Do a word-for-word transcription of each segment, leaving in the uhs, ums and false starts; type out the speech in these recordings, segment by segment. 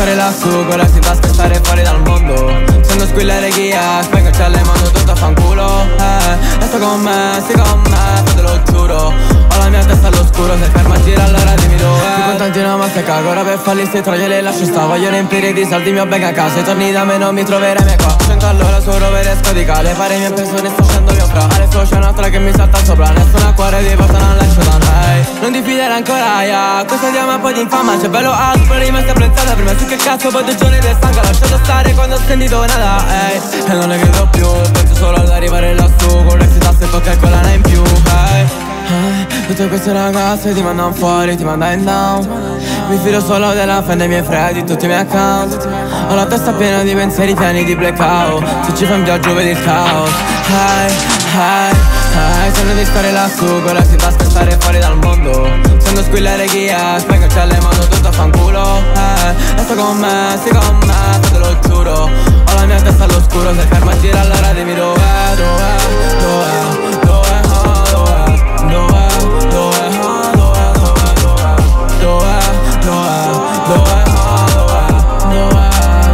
stare lassù, con la si basta stare fuori dal mondo. Se non squillare ghia, spengo c'è le mando tutto a fanculo. Eh, resta con me, stai con me, te lo giuro. Ho la mia testa all'oscuro, se ferma a girare allora dimmi dov'è. Più contenti no ma se cago, ora per farli se troie le lascio sta. Voglio riempire di soldi il mio bank a casa, e torni da me non mi troverai mai qua. Sento allora solo per esco di cale, pare mie persone sto scendo mio fra. Adesso c'è un'altra che mi salta sopra, nessun acquario di porta non lascio da lei. Non ti fidare ancora, ya, questo diamo un po' di infama. C'è bello alto, per rimasta apprezzata. Prima su che cazzo, poi due giorni di stanca. Lasciato stare quando ho sentito nada, ehi. E non ne credo più, penso solo ad arrivare lassù. Con l'ex tasse e poi calcolana in più, ehi. Eh, tutte queste ragazze ti mandano fuori, ti mandano in down. Mi fido solo della fan dei miei fredi, tutti i miei account. Ho la testa piena di pensieri pieni di blackout. Se ci fai un viaggio vedi il caos. Hey, hey, hey. Sembra di stare lassù, con la si basta stare fuori dal mondo. Sento squillare ghia, spengo c'è le mando tutto a fanculo. Eh, resta con me, stai con me, te lo giuro. Ho la mia testa all'oscuro, se ferma a girare allora dimmi dov'è, dov'è, dov'è, dov'è, oh, dov'è, dov'è, dov'è, oh, dov'è, dov'è, dov'è, dov'è, dov'è, dov'è, dov'è,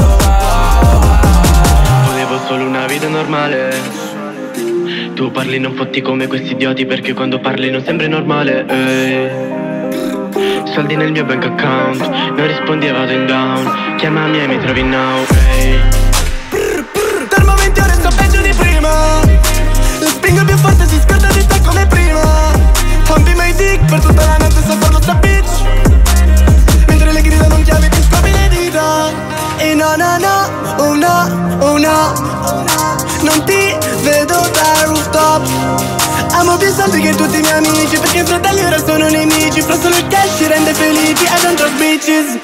dov'è. Volevo solo una vita normale. Tu parli non fotti come questi idioti, perché quando parli non sembri normale, ehi. Soldi nel mio bank account, non rispondi e vado in down. Chiamami e mi trovi now, ehi. Dal momento ora sto peggio di prima. La spingo più forte, si scorda di te come prima. Pumpi my dick, per tutta la notte sto farlo sta bitch. Mentre le grida non chiami, ti scopri le dita. E no no no, oh no, oh no, non ti vedo da rooftop. Amo più soldi che tutti i miei amici, perché i fratelli ora sono nemici. Però solo il cash ci rende felici, I don't trust bitches.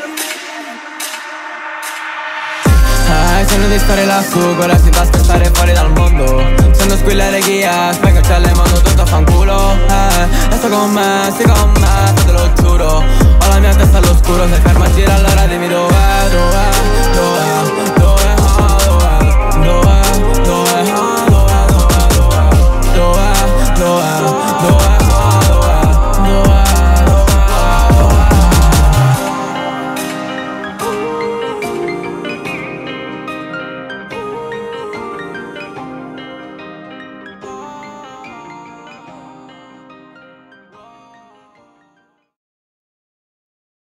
Eh, sembra di stare lassù, con la si basta stare fuori dal mondo. Sento squillare ghia, spengo c'è le mando tutto a fanculo. Eh, resta con me, stai con me, te lo giuro. Ho la mia testa all'oscuro, se ferma a girare allora dimmi dove.